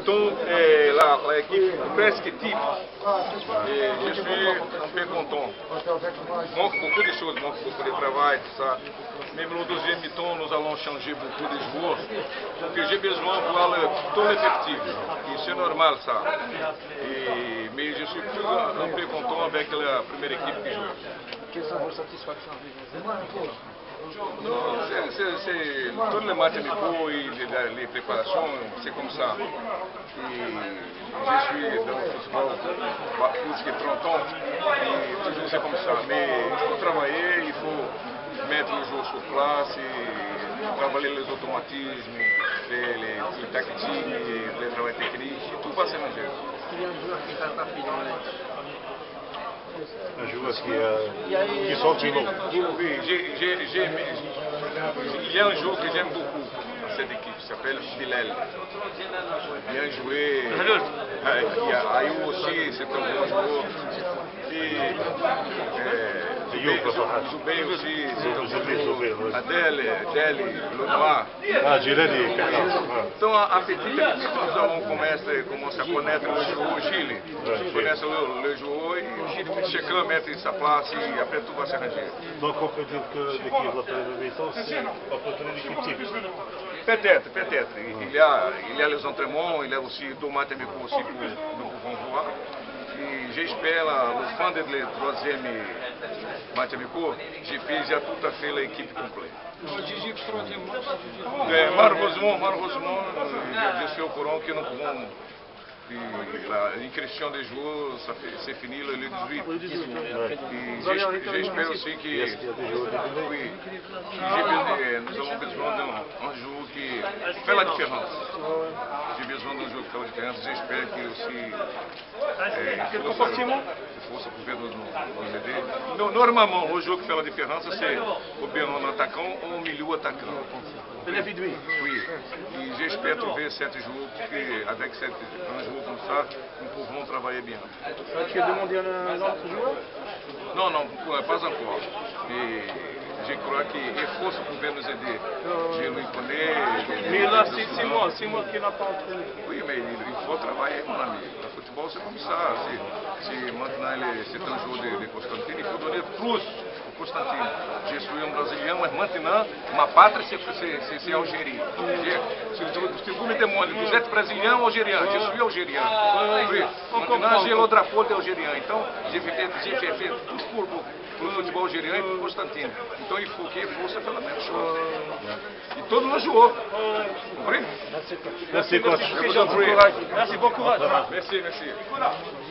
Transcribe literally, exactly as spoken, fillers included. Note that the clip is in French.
Mettons euh, l'équipe presque type. Et je suis un peu content. Manque beaucoup de choses, manque beaucoup de travail, tout ça. Même le deuxième mi-temps, nous allons changer beaucoup de joueurs. Porque j'ai besoin de voir le, tout l'effectif. Et c'est normal ça. Et, mais je suis plus un, un peu content avec la première équipe qui joue. Quelles sont vos satisfactions? Non, c'est tous les matchs amicaux et les, les préparations, c'est comme ça. Et je suis dans le football plus que trente ans et toujours c'est comme ça. Mais pour travailler, il faut mettre le jeu sur place et travailler les automatismes, les, les, les tactiques, le travail technique, tout va s'arranger. Il y a un joueur qui t'a tapé dans l'œil. Un joueur qui, euh, qui sort du lot. Oui, j'ai, j'ai, j'ai, il y a un joueur que j'aime beaucoup dans cette équipe, qui s'appelle Bilal. Bien joué. Il y a Ayou aussi, c'est un bon joueur. Et Zubey aussi, c'est un bon joueur. Adel, Adel, Lenoir. Ah, Gilles, Então, a petite équipe, nous allons commencer, commencer à connaître le joueur au Chile. Connaître le, le joueur et chacun mettre sa place et après tout va s'arranger. Donc on peut dire que l'équipe de première mi-temps, c'est à peu près l'équipe type. Peut-être, peut-être. Il y a, il y a les entraînements, il y a aussi deux matchs amicaux aussi que nous pouvons voir. Et j'espère, le fin du troisième match amicaux, j'ai fait déjà tout à fait l'équipe complète. É, malheureusement, malheureusement, je, je suis au courant que nous pouvons. L'inscription des joueurs, c'est fini le dix-huit. Et j'espère aussi que oui, nous avons besoin d'un jour qui fait la différence. J'ai besoin d'un jour qui fait la différence. J'espère que aussi é, força pour nous, nous aider. Non, normalement, le jour qui fait la différence, c'est ou bien un attaquant ou un milieu attaquant. Oui. Et j'espère trouver sept jours avec sept, un jour comme ça, nous pouvons travailler bien. Tu as demandé à un autre joueur? Non, non, pas encore. Et je crois que Força pouvait nous aider. Je le connais. Mais là, c'est moi, c'est moi qui n'a pas entraîné. Oui, mais il faut travailler, mon ami. Le football, c'est comme ça. Si maintenant c'est un jour de, de Constantine, il faut donner plus au Constantine. Je suis un Brésilien, mais maintenant, ma pátria, c'est Algérie. Si vous me demandez, vous êtes Brésilien ou Algérien? Je suis Algérien. Oui. Maintenant, j'ai le drapeau de Algérien. Então, j'ai fait, fait tout pour, pour le football algérien et pour Constantine. Então, il faut que Força fasse la même chose. E todos nós jogamos. Compris? Merci, coach. Merci, bon courage. Merci, merci.